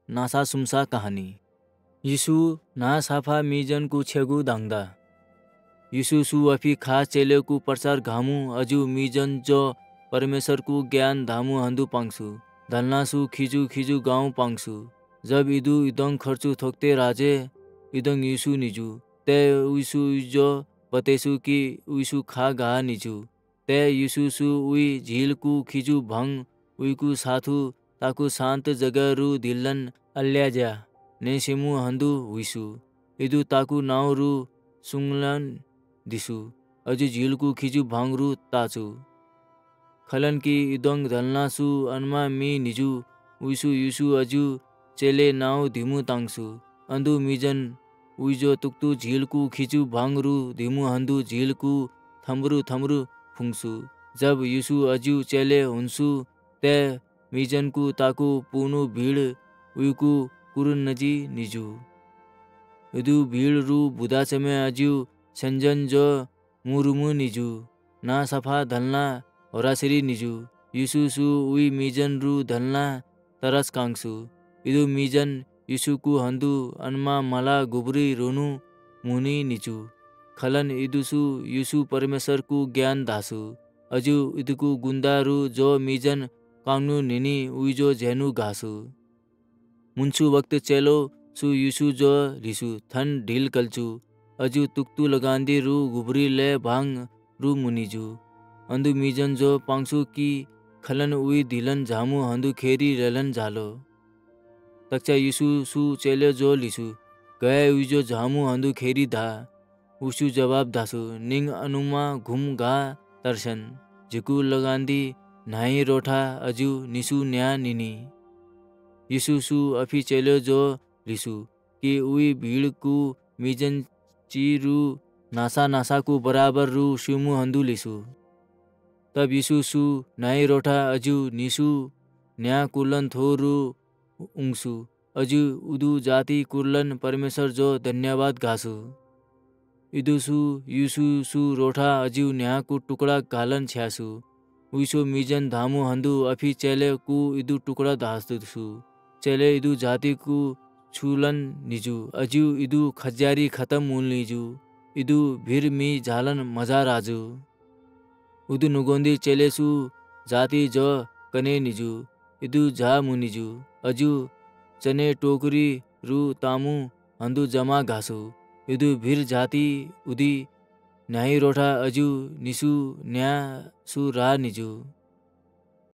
NASA सुमसा कहानी यीशु ना साफा मीजन को छेगु दांगदा यीशु सु अफी खास चेले को प्रचार घामु अजु मीजन जो परमेश्वर को ज्ञान धामु हंदु पांगसु धलनासु खिजु खिजु गाँव पांगसु जब इदु इदंग खर्चु थोकते राजे इदंग यीशु निजु ते यीशु जो बतेसु कि यीशु खा गा निजु ते यीशु सु उई झील को खिजु भंग उई को साथु ताकु शांत जगह रु दिलन अल्या जा ने सिमु हंदु हुइसु इदु ताकु नाव रु सुंगलन दिसु अजु झील को खिजु भांग रु ताचु खलन की इदंग धलनासु अनमा मी निजु उइसु युसु अजु चेले नाव धिमु तांगसु अंदु मीजन उइजो तुक्तु झील को खिजु भांग रु धिमु हंदु झील को थमरु थमरु फुंगसु जब युसु अजु चेले हुन्सु ते मीजन को ताकु पूनु भीड़ उइकु कुरुन नजी निजु इदु भीड़ रु बुदा चमे अजु संजन जो मुरुमु निजु ना सफा धलना होरासिरी निजु यीशु सु उई मीजन रु धलना तरस कांगसु इदु मीजन यीशु को हंदु अनमा मला गुबरी रोनु मुनि निजु खलन इदुसु यीशु परमेश्वर को ज्ञान दासु अजु इदुकु गुंदा रु जो मीजन कांगनु निनी उइजो जेनु घासु मुन्सु वक्त चेलो सु यीशु जो रिसु थन ढील कलचु अजु तुक्तु लगांदी रु गुबरी ले भांग रु मुनिजु अंदु मीजन जो पांगसु की खलन उई दिलन झामु हंदु खेरी रेलन झालो तक्षा यीशु सु चेले जो लिसु गए उइजो झामु हंदु खेरी धा उसु जवाब दासु निंग अनुमा घुम गा तरसन जिकु लगांदी नाई रोठा अजु निसु न्या निनी यीशु सु अफी चेले जो लिसु कि उई भीड़ को मीजन चीरु नासा नासा को बराबर रु शिमु हंदु लिसु तब यीशु सु नाई रोठा अजु निसु न्या कुलन थोरु उंगसु अजु उदु जाति कुर्लन परमेश्वर जो धन्यवाद घासु इदुसु यीशु सु रोठा अजु न्या को टुकड़ा गालन छ्यासु उइसो मीजन धामु हंदु अफी चेले को इदु टुकड़ा दासु चेले इदु जाति को छुलन निजु अजु इदु खजारी खत्म मूल निजु इदु भीर मी झालन मजा राजु उदु नुगोंदी चेलेसु जाति जो कने निजु इदु झा मुनिजु अजु चने टोकरी रु तामु हंदु जमा घासु इदु भीर जाति उदी न्याही रोठा अजु निसु न्या सु रा निजु